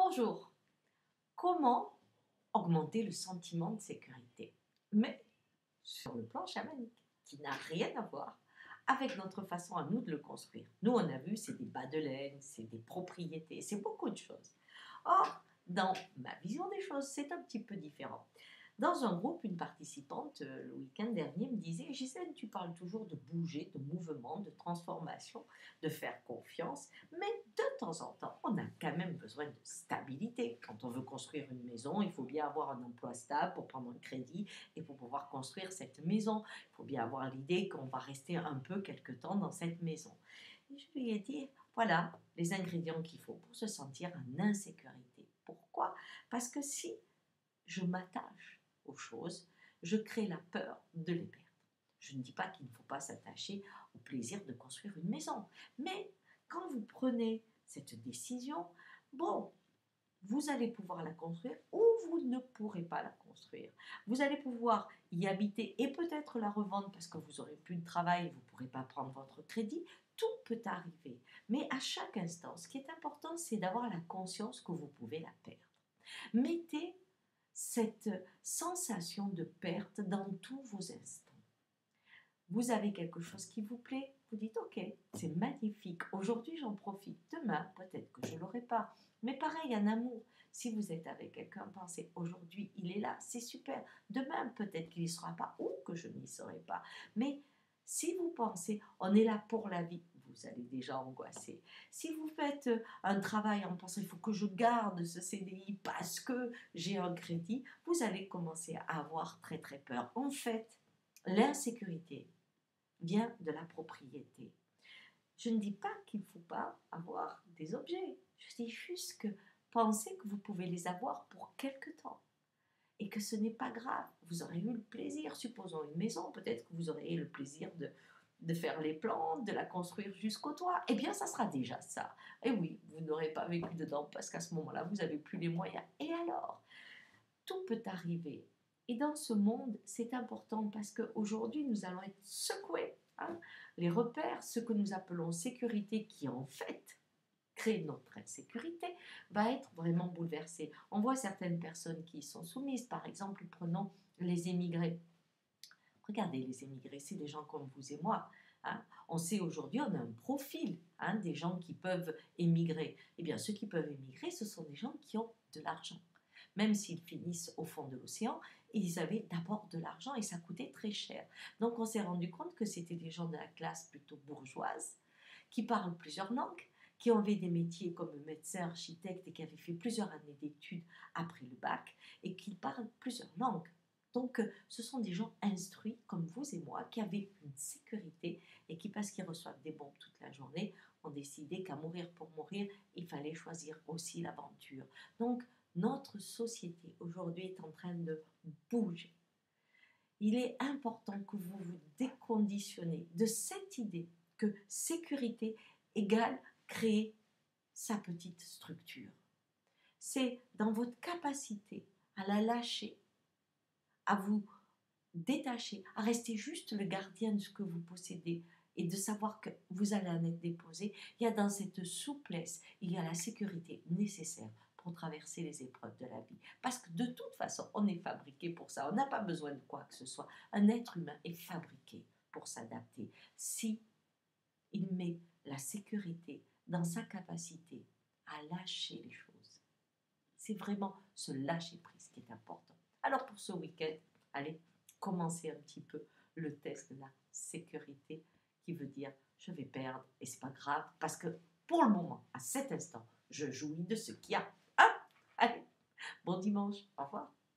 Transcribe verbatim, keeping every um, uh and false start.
Bonjour, comment augmenter le sentiment de sécurité? Mais sur le plan chamanique, qui n'a rien à voir avec notre façon à nous de le construire. Nous, on a vu, c'est des bas de laine, c'est des propriétés, c'est beaucoup de choses. Or, dans ma vision des choses, c'est un petit peu différent. Dans un groupe, une participante, euh, le week-end dernier, me disait: Gisèle, tu parles toujours de bouger, de mouvement, de transformation, de faire confiance, mais de temps en temps, on a quand même besoin de stabilité. Quand on veut construire une maison, il faut bien avoir un emploi stable pour prendre un crédit et pour pouvoir construire cette maison. Il faut bien avoir l'idée qu'on va rester un peu quelque temps dans cette maison. Et je lui ai dit: voilà les ingrédients qu'il faut pour se sentir en insécurité. Pourquoi? Parce que si je m'attache aux choses, je crée la peur de les perdre. Je ne dis pas qu'il ne faut pas s'attacher au plaisir de construire une maison, mais quand vous prenez cette décision, bon, vous allez pouvoir la construire ou vous ne pourrez pas la construire. Vous allez pouvoir y habiter et peut-être la revendre parce que vous n'aurez plus de travail et vous ne pourrez pas prendre votre crédit. Tout peut arriver. Mais à chaque instant, ce qui est important, c'est d'avoir la conscience que vous pouvez la perdre. Mettez cette sensation de perte dans tous vos instants. Vous avez quelque chose qui vous plaît, vous dites: ok, c'est magnifique, aujourd'hui j'en profite, demain peut-être que je ne l'aurai pas. Mais pareil, en amour, si vous êtes avec quelqu'un, pensez: aujourd'hui il est là, c'est super, demain peut-être qu'il n'y sera pas ou que je n'y serai pas. Mais si vous pensez: on est là pour la vie, vous allez déjà angoisser. Si vous faites un travail en pensant: il faut que je garde ce C D I parce que j'ai un crédit, vous allez commencer à avoir très très peur. En fait, l'insécurité vient de la propriété. Je ne dis pas qu'il ne faut pas avoir des objets. Je dis juste que pensez que vous pouvez les avoir pour quelque temps et que ce n'est pas grave. Vous aurez eu le plaisir, supposons une maison, peut-être que vous aurez eu le plaisir de, de faire les plantes, de la construire jusqu'au toit. Eh bien, ça sera déjà ça. Et oui, vous n'aurez pas vécu dedans parce qu'à ce moment-là, vous n'avez plus les moyens. Et alors, tout peut arriver. Et dans ce monde, c'est important parce qu'aujourd'hui, nous allons être secoués. Hein, les repères, ce que nous appelons sécurité, qui en fait crée notre insécurité, va être vraiment bouleversé. On voit certaines personnes qui y sont soumises. Par exemple, prenons les émigrés. Regardez, les émigrés, c'est des gens comme vous et moi. Hein. On sait aujourd'hui, on a un profil hein, des gens qui peuvent émigrer. Eh bien, ceux qui peuvent émigrer, ce sont des gens qui ont de l'argent. Même s'ils finissent au fond de l'océan, ils avaient d'abord de l'argent et ça coûtait très cher. Donc on s'est rendu compte que c'était des gens de la classe plutôt bourgeoise, qui parlent plusieurs langues, qui avaient des métiers comme médecin, architecte et qui avaient fait plusieurs années d'études après le bac et qui parlent plusieurs langues. Donc ce sont des gens instruits comme vous et moi qui avaient une sécurité et qui, parce qu'ils reçoivent des bombes toute la journée, ont décidé qu'à mourir pour mourir, il fallait choisir aussi l'aventure. Donc notre société aujourd'hui est en train de bouger. Il est important que vous vous déconditionnez de cette idée que sécurité égale créer sa petite structure. C'est dans votre capacité à la lâcher, à vous détacher, à rester juste le gardien de ce que vous possédez et de savoir que vous allez en être déposé. Il y a dans cette souplesse, il y a la sécurité nécessaire pour traverser les épreuves de la vie. Parce que de toute façon, on est fabriqué pour ça. On n'a pas besoin de quoi que ce soit. Un être humain est fabriqué pour s'adapter. Si il met la sécurité dans sa capacité à lâcher les choses. C'est vraiment ce lâcher-prise qui est important. Alors pour ce week-end, allez, commencez un petit peu le test de la sécurité qui veut dire je vais perdre et c'est pas grave parce que pour le moment, à cet instant, je jouis de ce qu'il y a. Ah, allez, bon dimanche, au revoir.